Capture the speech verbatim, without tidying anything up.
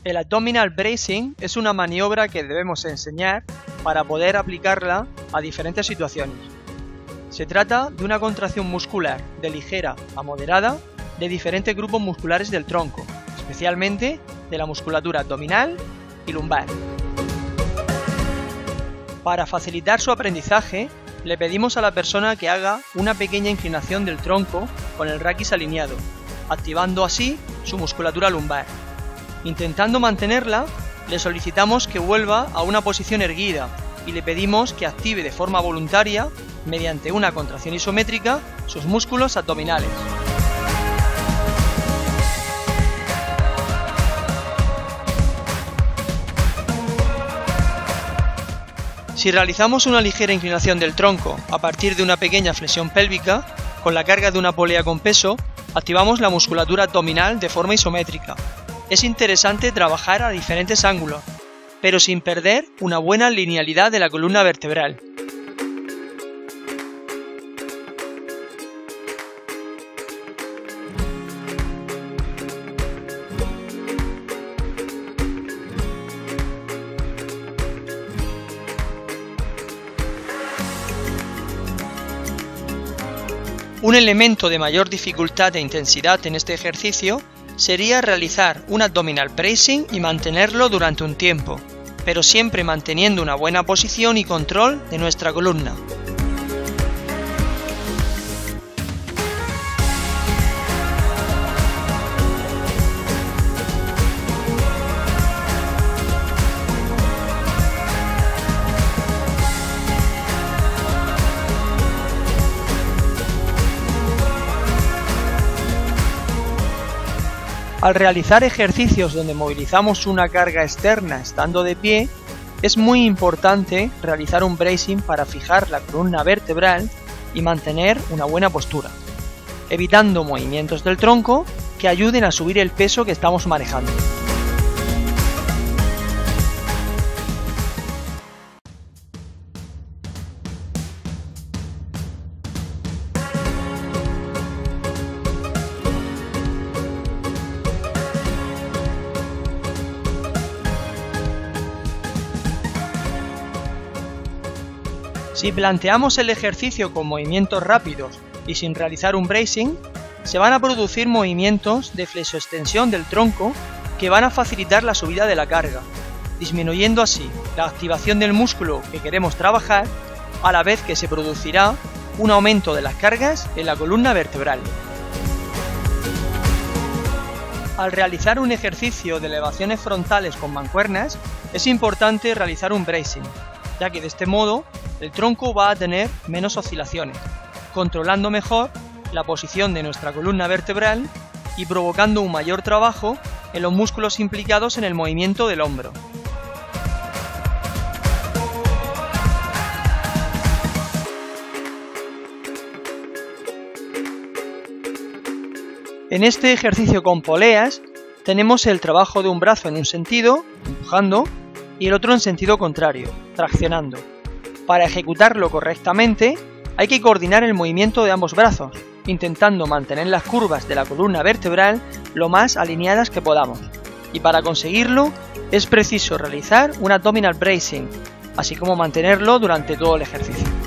El abdominal bracing es una maniobra que debemos enseñar para poder aplicarla a diferentes situaciones. Se trata de una contracción muscular de ligera a moderada de diferentes grupos musculares del tronco, especialmente de la musculatura abdominal y lumbar. Para facilitar su aprendizaje, le pedimos a la persona que haga una pequeña inclinación del tronco con el raquis alineado, activando así su musculatura lumbar. Intentando mantenerla, le solicitamos que vuelva a una posición erguida y le pedimos que active de forma voluntaria, mediante una contracción isométrica, sus músculos abdominales. Si realizamos una ligera inclinación del tronco a partir de una pequeña flexión pélvica, con la carga de una polea con peso, activamos la musculatura abdominal de forma isométrica. Es interesante trabajar a diferentes ángulos, pero sin perder una buena linealidad de la columna vertebral. Un elemento de mayor dificultad e intensidad en este ejercicio sería realizar un abdominal bracing y mantenerlo durante un tiempo, pero siempre manteniendo una buena posición y control de nuestra columna. Al realizar ejercicios donde movilizamos una carga externa estando de pie, es muy importante realizar un bracing para fijar la columna vertebral y mantener una buena postura, evitando movimientos del tronco que ayuden a subir el peso que estamos manejando. Si planteamos el ejercicio con movimientos rápidos y sin realizar un bracing, se van a producir movimientos de flexoextensión del tronco que van a facilitar la subida de la carga, disminuyendo así la activación del músculo que queremos trabajar, a la vez que se producirá un aumento de las cargas en la columna vertebral. Al realizar un ejercicio de elevaciones frontales con mancuernas, es importante realizar un bracing, ya que de este modo el tronco va a tener menos oscilaciones, controlando mejor la posición de nuestra columna vertebral y provocando un mayor trabajo en los músculos implicados en el movimiento del hombro. En este ejercicio con poleas tenemos el trabajo de un brazo en un sentido, empujando, y el otro en sentido contrario, traccionando. Para ejecutarlo correctamente, hay que coordinar el movimiento de ambos brazos, intentando mantener las curvas de la columna vertebral lo más alineadas que podamos. Y para conseguirlo, es preciso realizar un abdominal bracing, así como mantenerlo durante todo el ejercicio.